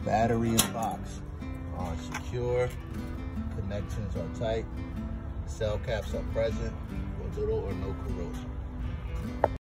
Battery and box are secure. Connections are tight. Cell caps are present with little or no corrosion.